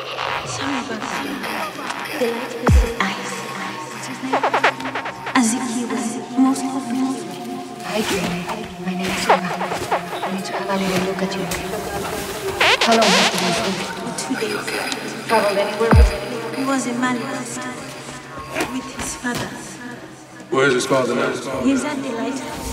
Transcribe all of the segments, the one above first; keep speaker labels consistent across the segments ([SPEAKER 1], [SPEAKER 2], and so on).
[SPEAKER 1] Sorry about that. The light with his eyes. What's his name? As if he was most confused.
[SPEAKER 2] Hi, Dream. My name is Sarah. I need to have a little look at you. How long have you been
[SPEAKER 1] For 2 days.
[SPEAKER 2] traveled anywhere with him?
[SPEAKER 1] He was in Manchester with his father.
[SPEAKER 3] Where's his father now?
[SPEAKER 1] He's at the lighthouse.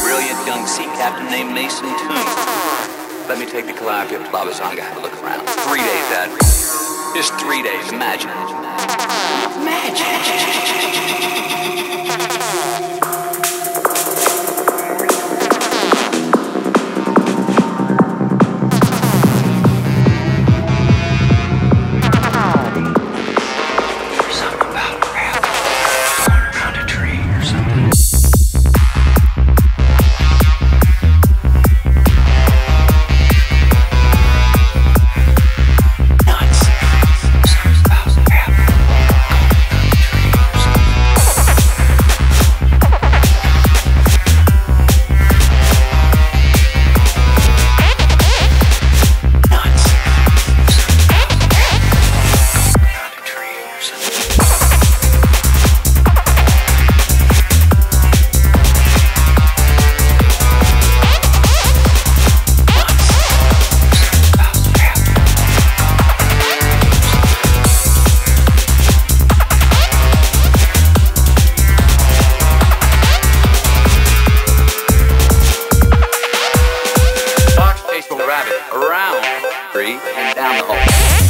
[SPEAKER 4] Let me take the Calliope up to Babazanga, have a look around. 3 days, Dad. Just 3 days, imagine. Rabbit around tree and down the hole.